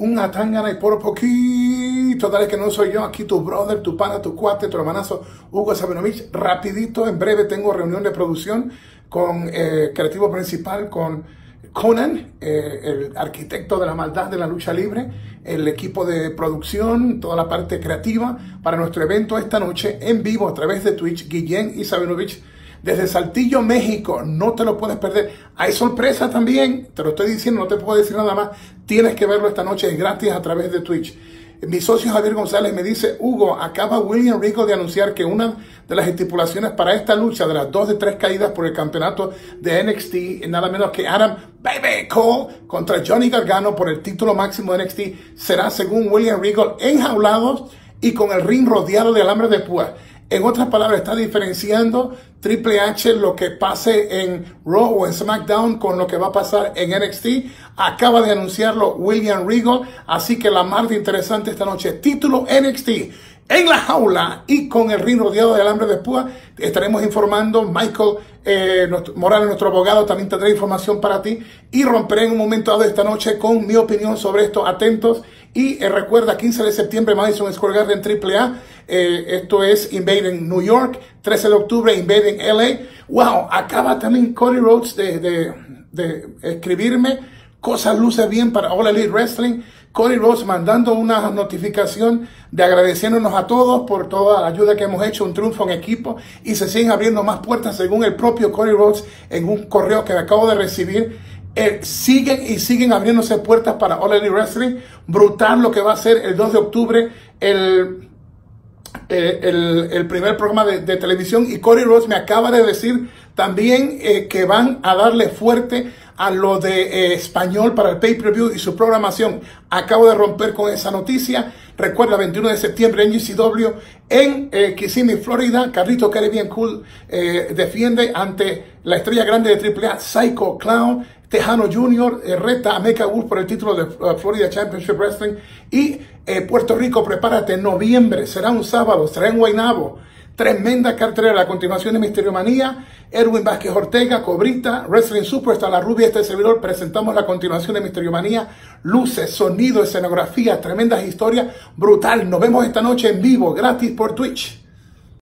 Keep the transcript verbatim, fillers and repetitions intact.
un atangana y por poquito, dale que no soy yo, aquí tu brother, tu pana, tu cuate, tu hermanazo, Hugo Sabinovich. Rapidito, en breve tengo reunión de producción con eh, creativo principal, con Conan, eh, el arquitecto de la maldad de la lucha libre, el equipo de producción, toda la parte creativa para nuestro evento esta noche en vivo a través de Twitch, Guillén y Sabinovich. Desde Saltillo, México, no te lo puedes perder. Hay sorpresa también, te lo estoy diciendo, no te puedo decir nada más. Tienes que verlo esta noche, es gratis a través de Twitch. Mi socio Javier González me dice, Hugo, acaba William Regal de anunciar que una de las estipulaciones para esta lucha de las dos de tres caídas por el campeonato de N X T, nada menos que Adam Baby Cole contra Johnny Gargano por el título máximo de N X T, será según William Regal enjaulados y con el ring rodeado de alambre de púa. En otras palabras, está diferenciando Triple H lo que pase en Raw o en SmackDown con lo que va a pasar en N X T. Acaba de anunciarlo William Regal, así que la más interesante esta noche, título N X T en la jaula y con el ring rodeado de alambre de púa. Estaremos informando. Michael eh, nuestro, Morales, nuestro abogado, también tendrá información para ti. Y romperé en un momento dado esta noche con mi opinión sobre esto. Atentos. Y eh, recuerda, quince de septiembre, Madison Square Garden, Triple A. Eh, esto es Invading New York. trece de octubre, Invading L A. Wow, acaba también Cody Rhodes de, de, de escribirme. Cosas luce bien para All Elite Wrestling. Cody Rhodes mandando una notificación de agradeciéndonos a todos por toda la ayuda que hemos hecho, un triunfo en equipo, y se siguen abriendo más puertas según el propio Cody Rhodes en un correo que acabo de recibir. Eh, siguen y siguen abriéndose puertas para All Elite Wrestling. Brutal lo que va a ser el dos de octubre el, eh, el, el primer programa de, de televisión. Y Cody Rhodes me acaba de decir también eh, que van a darle fuerte a lo de eh, español para el pay-per-view y su programación. Acabo de romper con esa noticia. Recuerda, veintiuno de septiembre en G C W en eh, Kissimmee, Florida. Carlito Caribbean Cool eh, defiende ante la estrella grande de Triple A, Psycho Clown. Tejano junior eh, reta a Mecha Wolf por el título de uh, Florida Championship Wrestling. Y eh, Puerto Rico, prepárate, noviembre, será un sábado, será en Guaynabo. Tremenda cartelera. A continuación de Misterio Manía, Erwin Vázquez Ortega, Cobrita, Wrestling Superstar, La Rubia, este servidor. Presentamos la continuación de Misterio Manía. Luces, sonido, escenografía, tremendas historias, brutal. Nos vemos esta noche en vivo, gratis por Twitch.